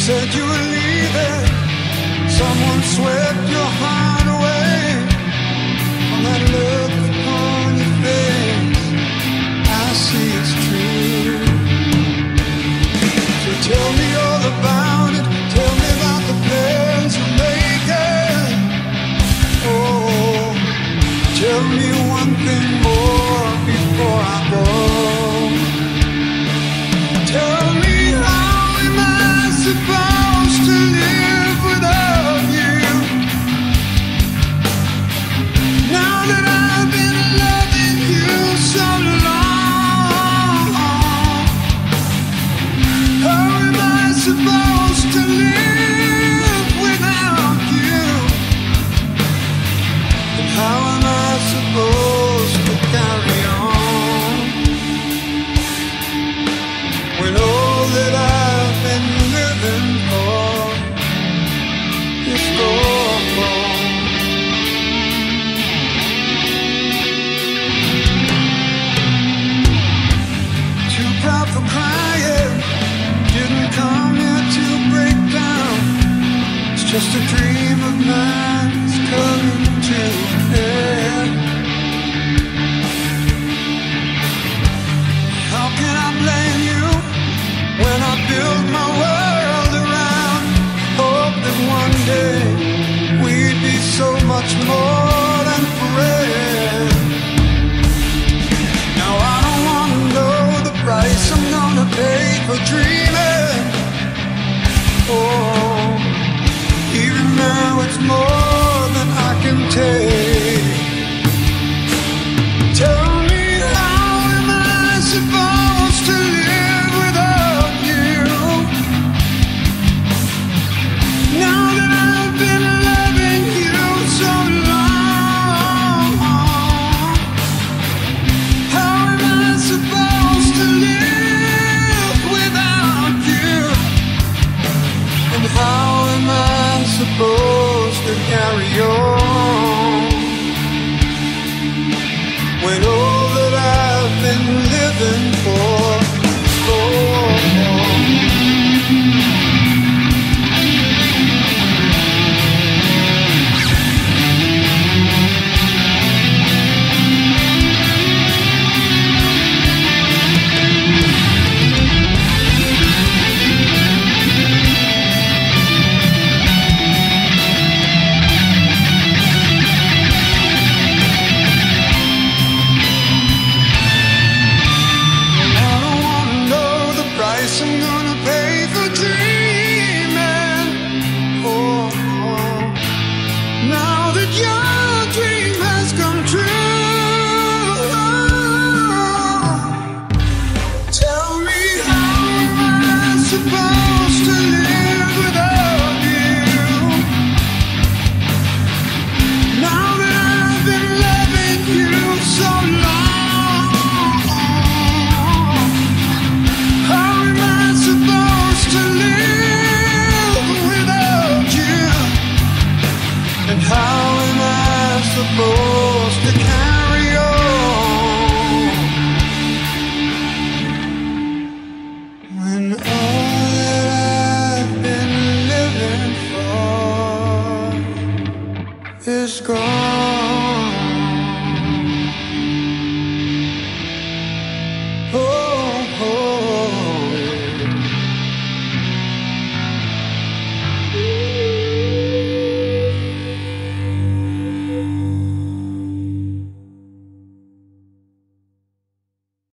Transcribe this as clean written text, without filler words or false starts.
said you were leaving. Someone swept your heart away from that look on your face. I see it's true. So tell me all about it. Tell me about the plans you're making. Oh, tell me one thing more before I go. Tell me, how am I supposed to live without you? Now that I've been loving you so long, how am I supposed to live without you? And how am I supposed to carry on when all that I've been living for is gone? Too proud for crying, didn't come here to break down. It's just a dream of mine, it's coming to an end. How can I blame you when I build my world around hope that one day we'd be so much more than friends? Now I don't wanna know the price I'm gonna pay for dreaming. Oh, even now it's more than I can take. Tell me, how am I supposed to live without you? Now that I've been loving you so long, how am I supposed to live without you? And how am I supposed to carry on when all that I've been living for is gone? I'm gonna pay for dreaming. Oh, now that your dream has come true, tell me, how am I supposed to live without you? Now that I've been loving you so long, how am I supposed to live without you? And how am I supposed to carry on when all that I've been living for is gone?